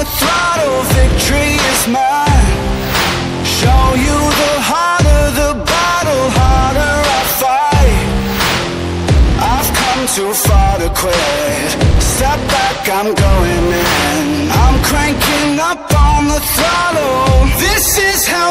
the throttle, victory is mine. Show you the harder the battle, harder I fight. I've come too far to quit. Step back, I'm going in. I'm cranking up on the throttle. This is how